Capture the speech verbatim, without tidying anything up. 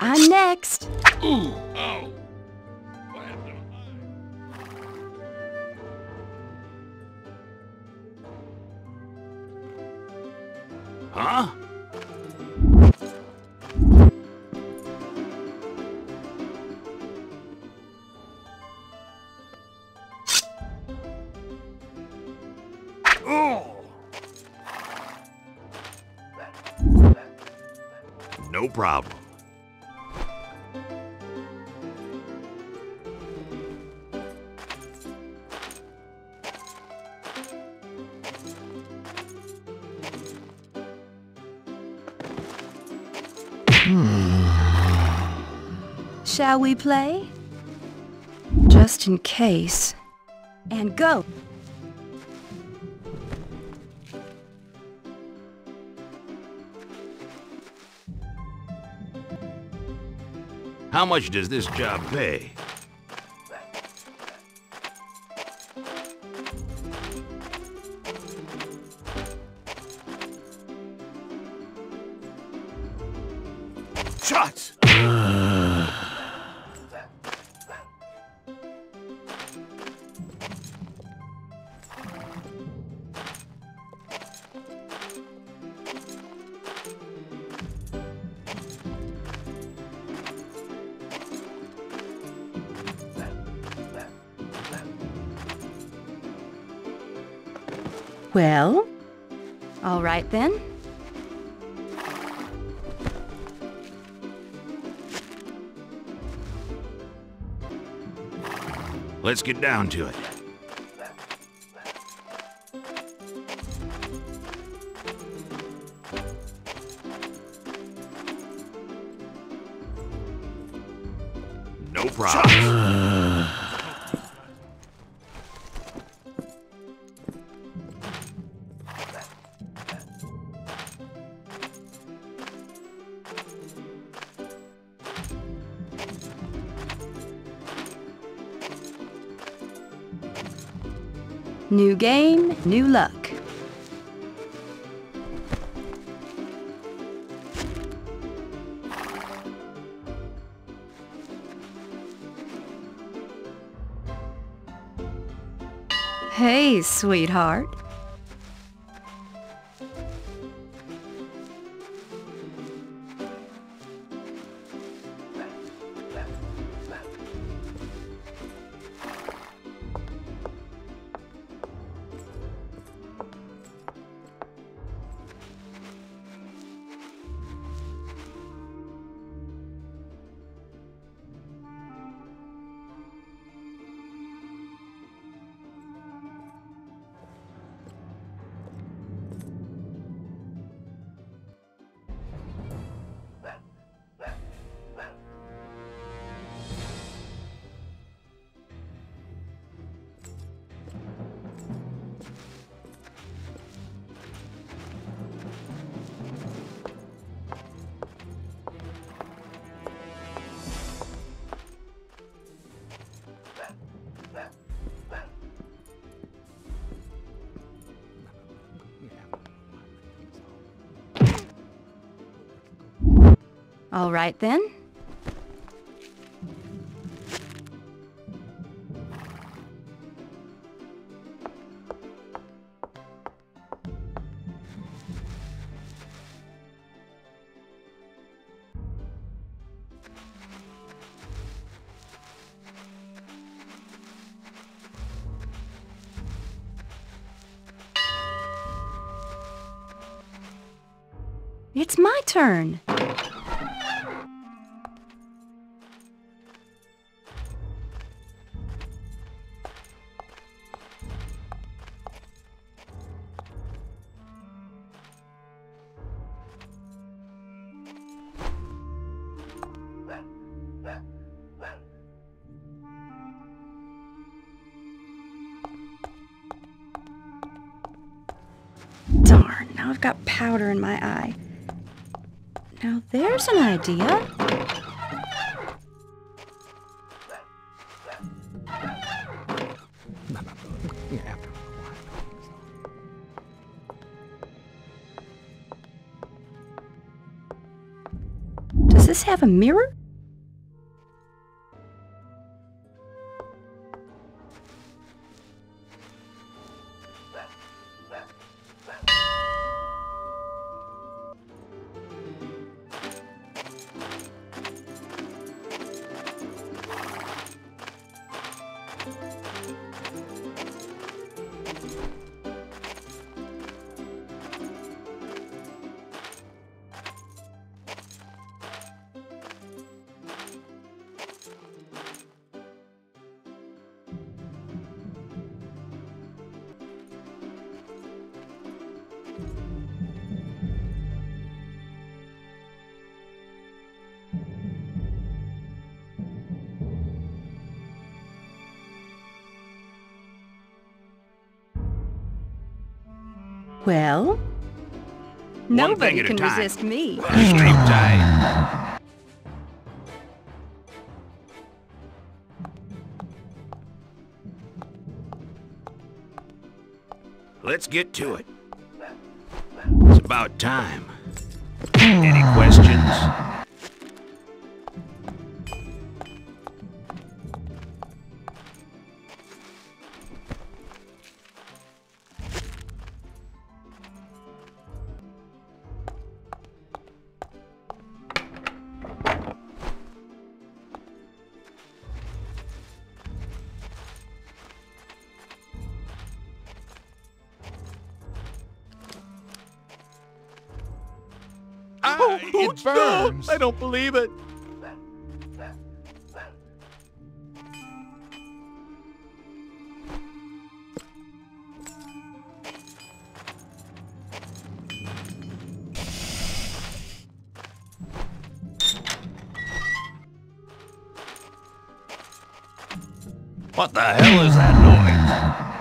I'm next. Ooh, oh. Huh? Oh. No problem. Shall we play? Just in case. And go! How much does this job pay? Shots! Well? All right then. Let's get down to it. No problem. New game, new luck. Hey, sweetheart. All right then. It's my turn. Darn, now I've got powder in my eye. Now there's an idea. Does this have a mirror? Well, nobody thing at a can time. resist me. Sleep tight. Let's get to it. It's about time. Any questions? Oh, it burns. I don't believe it. What the hell is that noise?